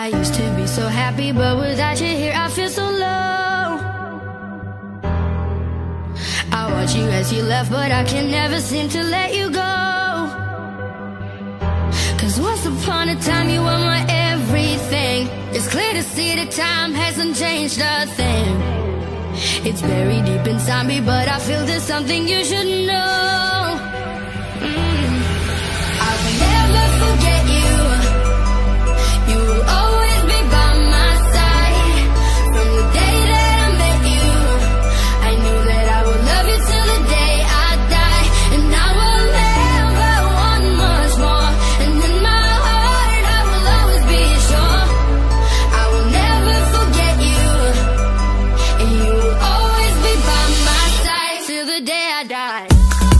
I used to be so happy, but without you here I feel so low. I watch you as you left, but I can never seem to let you go. Cause once upon a time you were my everything. It's clear to see that time hasn't changed a thing. It's buried deep inside me, but I feel there's something you should know. I will never forget you. You will always be by my side. From the day that I met you, I knew that I would love you till the day I die. And I will never want much more. And in my heart I will always be sure I will never forget you. And you will always be by my side till the day I die.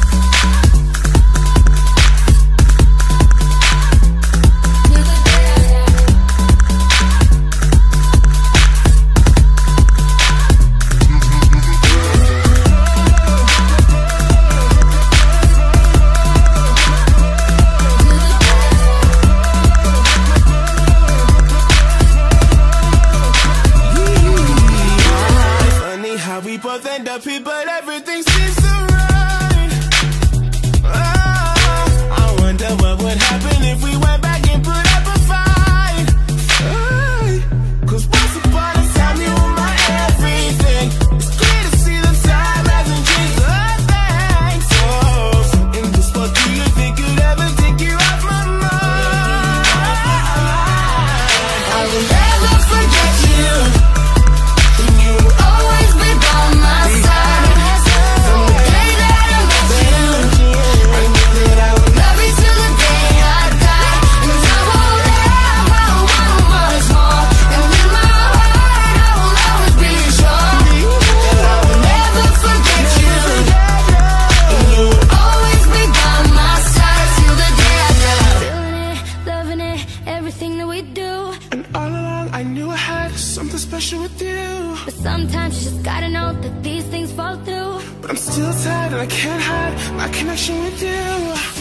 We both end up here, but everything seems so right. Oh, I wonder what would happen if we went back and put up a fight. Cause once upon a time you were my everything. It's clear to see the time hasn't changed a thing. So in this spot, do you think you'd ever take you off my mind? I will never forget you. You will always be by my side. From the day that I met you, I knew that I would love you till the day I die. And I will never want much more. And in my heart I will always be sure that I will never forget you. And you will always be by my side till the day I die. Feeling it, loving it, everything that we do. And all along I knew I had something special with you. But sometimes you just gotta know that these things fall through. But I'm still tired and I can't hide my connection with you.